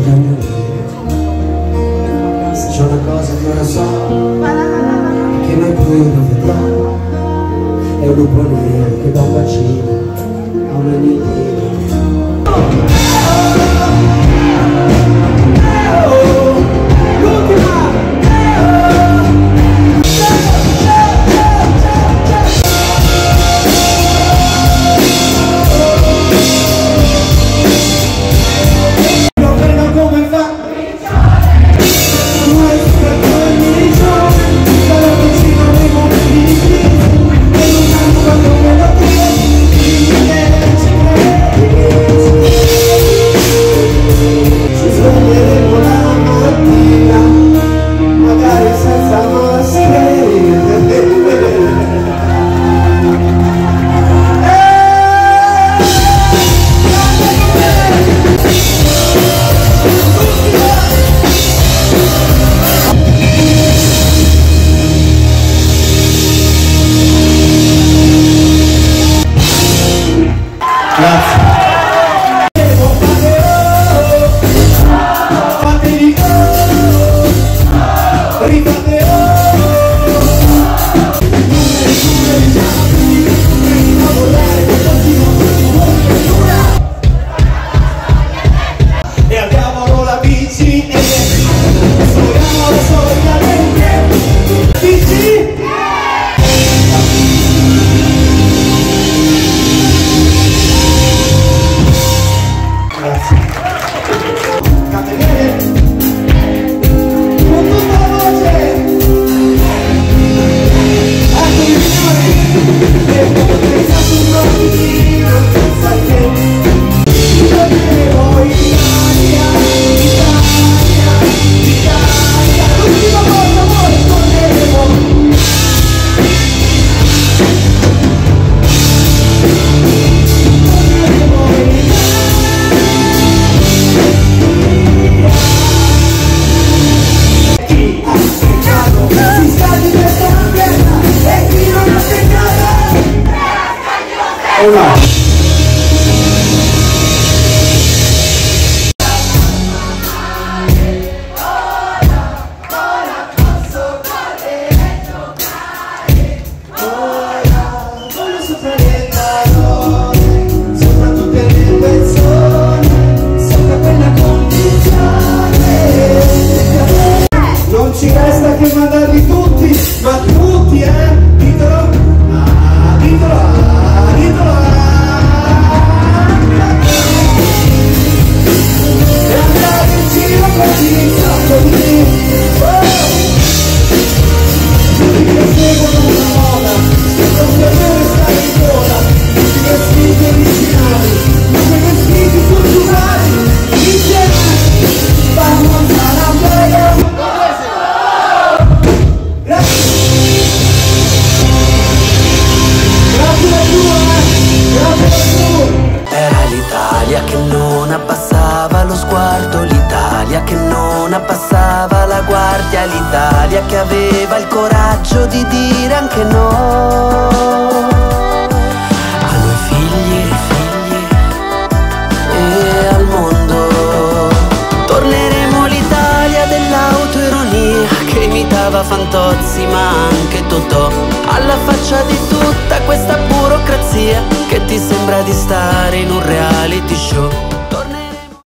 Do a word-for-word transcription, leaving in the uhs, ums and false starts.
Se c'è una cosa che ora so, che mai più non vedrò, è un lupo nero che dà un bacino a un agnellino. Abbassava la guardia, l'Italia che aveva il coraggio di dire anche no a noi figli, figli e al mondo. Torneremo l'Italia dell'autoironia che imitava Fantozzi ma anche Totò, alla faccia di tutta questa burocrazia che ti sembra di stare in un reality show.